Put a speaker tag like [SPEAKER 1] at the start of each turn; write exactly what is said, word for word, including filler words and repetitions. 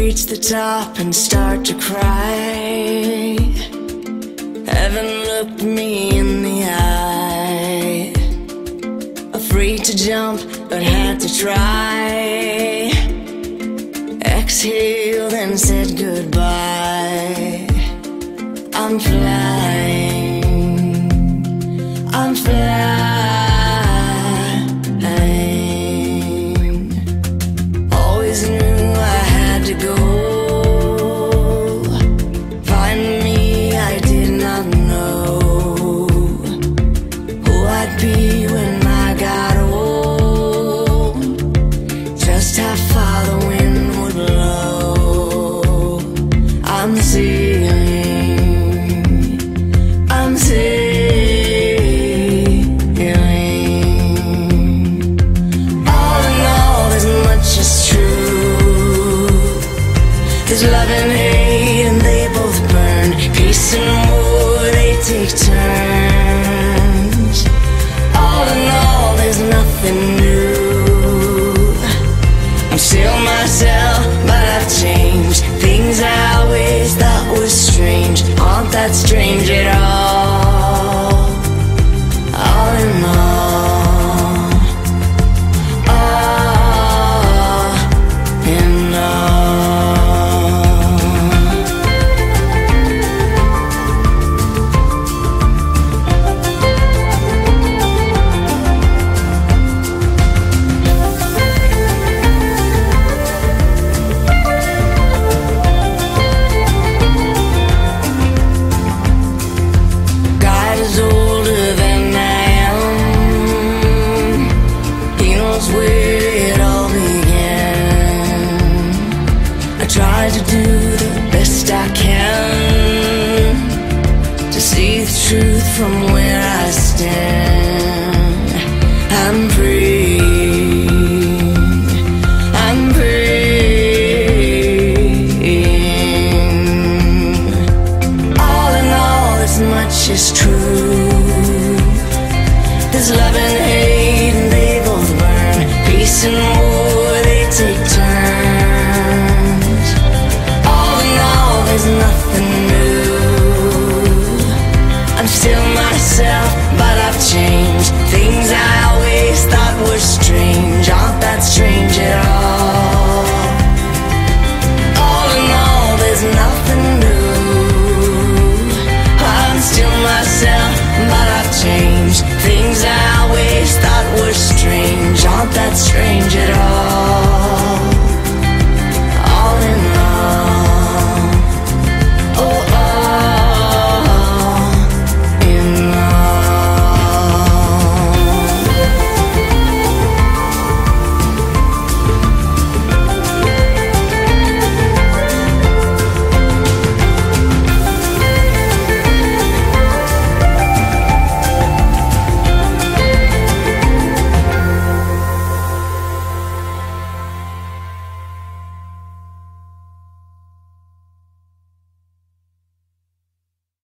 [SPEAKER 1] reach the top and start to cry. Heaven looked me in the eye, afraid to jump but had to try. Exhaled and said goodbye. I'm flying, I'm flying. Always knew I had to go. Find me, I did not know who I'd be when I got old. Just how far the wind would blow. I'm sailing, I'm sailing. All in all, as much is true. There's love and hate and they both burn. Peace and war, they take turns. All in all, there's nothing new. I'm still myself, but I've changed. Things I always thought were strange aren't that strange at all. All in all, all in try to do the best I can to see the truth from where I stand. I'm free, I'm free. All in all, as much is true. There's love and hate and they both burn. Peace and war, they take turns. There's nothing new. I'm still myself, but I've changed. Things I always thought were strange aren't that strange at all. All in all, there's nothing new. I'm still myself, but I've changed. Things I always thought were strange aren't that strange at all.